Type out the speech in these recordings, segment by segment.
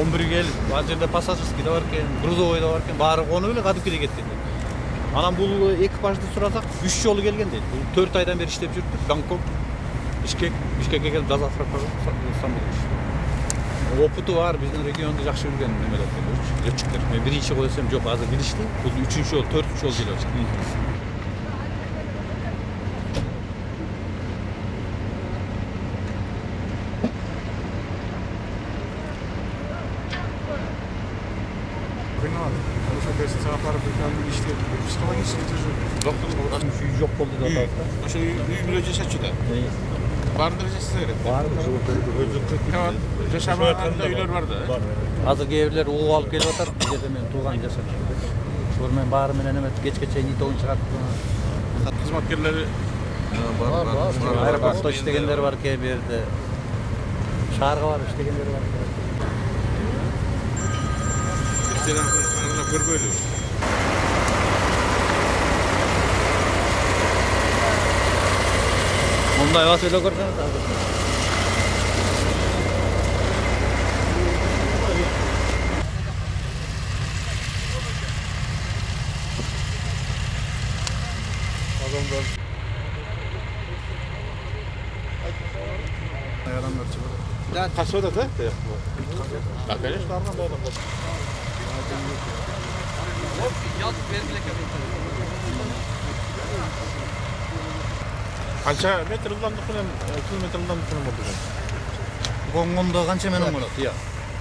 11 келип, ал жерде пассажирский да бар экен, грузовой да бар экен, баары конуп эле кадыккиде кеткен. Анан бул экипажды сурасак 3 жолу келген дейт. Бул 4 айдан бери иштеп жүрүп, Бангкок, Бишкекке келип газ отправкага Стамбулга иштеп. Опыту бар, биздин регионду жакшы билген немелер экен, летчиктер. Мен биринчи кой десем, жок, азыр билишти. Бул 3-чү жол, 4-чү жол келип атат. Жок болду деп атат. Ошо үй бүлө жашачу да. Баардыгы жашаса керек. Жашабаганда үйлөр бар да. Азыр кээ бирлер угуп алып келип атат. Бул жерде мен тууган жашап жүрөм. Ошол менен баары менен эме кечке чейин итогун чыгарып. Кызматкерлери бар. Аэропортто иштегендер бар кээ бирде. Шаарга барып иштегендер бар. Сенен көрбөйлү. Мындай бас эле көрсөңүз азыр. Adamlar. Ayağlanlar çıkıyor. Да, Kaçıyor da ya. Да, конечно, нормально adam. Qancha metr ылдамдык менен километр ылдамдык менен болду? Коңгондо канча менен болот? Ия.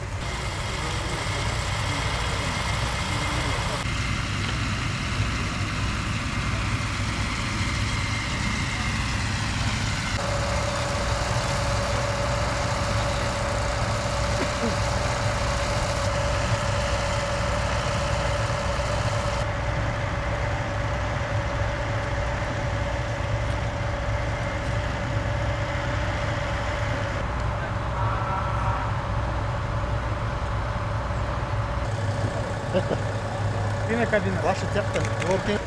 Yine kabin başı yaptın. Ortaya.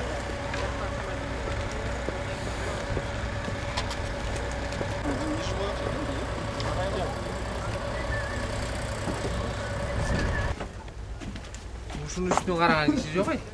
Ушунун үстүнө караган киши жок ай.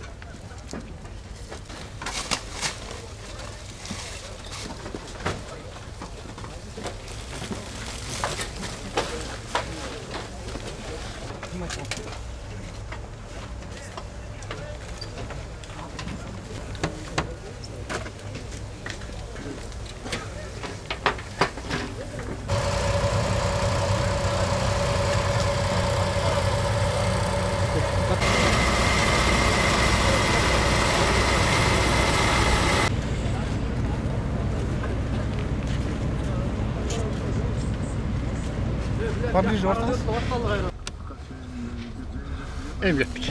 Поближе вартыңыз? Emrettik.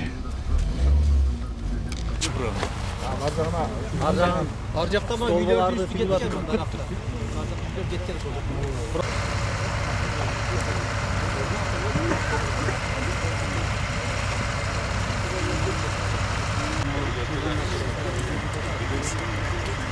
Ар жакта мына видеоларды фильм кеткен.